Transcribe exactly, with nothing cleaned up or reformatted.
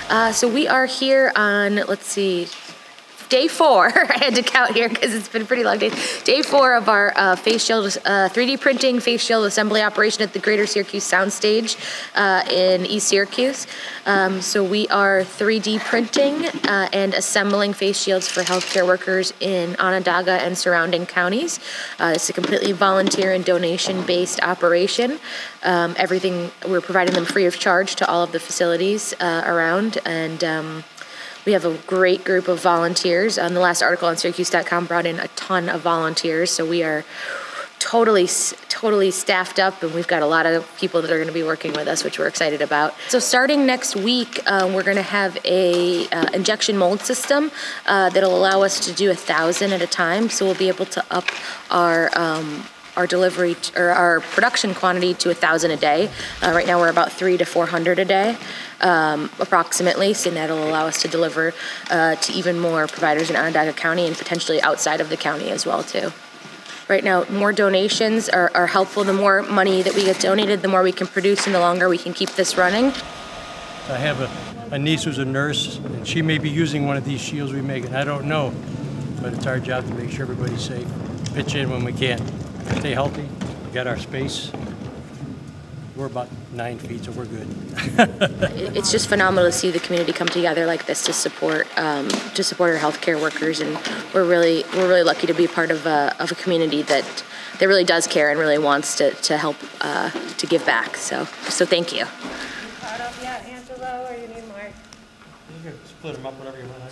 Uh, so we are here on, let's see, day four. I had to count here because it's been a pretty long day. Day four of our uh, face shield, uh, three D printing face shield assembly operation at the Greater Syracuse Soundstage uh, in East Syracuse. Um, so we are three D printing uh, and assembling face shields for healthcare workers in Onondaga and surrounding counties. Uh, it's a completely volunteer and donation-based operation. Um, everything, we're providing them free of charge to all of the facilities uh, around, and um, we have a great group of volunteers. Um, the last article on Syracuse dot com brought in a ton of volunteers, so we are totally, totally staffed up, and we've got a lot of people that are going to be working with us, which we're excited about. So starting next week, uh, we're going to have a uh, injection mold system uh, that'll allow us to do a thousand at a time. So we'll be able to up our um, our delivery t- or our production quantity to a thousand a day. Uh, right now we're about three to four hundred a day. Um, approximately, so that'll allow us to deliver uh, to even more providers in Onondaga County and potentially outside of the county as well too. Right now, more donations are, are helpful. The more money that we get donated, the more we can produce and the longer we can keep this running. I have a, a niece who's a nurse, and she may be using one of these shields we make, and I don't know, but it's our job to make sure everybody's safe. Pitch in when we can. Stay healthy, we got our space. We're about nine feet, so we're good. It's just phenomenal to see the community come together like this to support um, to support our healthcare workers, and we're really we're really lucky to be part of a of a community that that really does care and really wants to to help uh, to give back. So so thank you. Are you caught up yet, Angelo, or you need more? You can split them up, whatever you want.